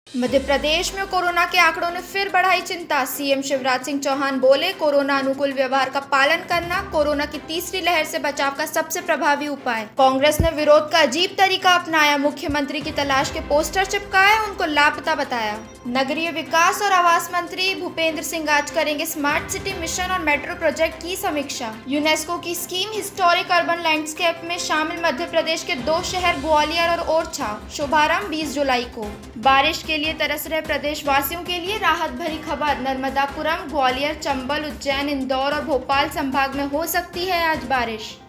मध्य प्रदेश में कोरोना के आंकड़ों ने फिर बढ़ाई चिंता। सीएम शिवराज सिंह चौहान बोले, कोरोना अनुकूल व्यवहार का पालन करना कोरोना की तीसरी लहर से बचाव का सबसे प्रभावी उपाय। कांग्रेस ने विरोध का अजीब तरीका अपनाया, मुख्यमंत्री की तलाश के पोस्टर चिपकाए, उनको लापता बताया। नगरीय विकास और आवास मंत्री भूपेंद्र सिंह आज करेंगे स्मार्ट सिटी मिशन और मेट्रो प्रोजेक्ट की समीक्षा। यूनेस्को की स्कीम हिस्टोरिक अर्बन लैंडस्केप में शामिल मध्य प्रदेश के 2 शहर ग्वालियर और ओरछा, शुभारंभ 20 जुलाई को। बारिश के लिए तरस रहे प्रदेश वासियों के लिए राहत भरी खबर। नर्मदापुरम, ग्वालियर, चंबल, उज्जैन, इंदौर और भोपाल संभाग में हो सकती है आज बारिश।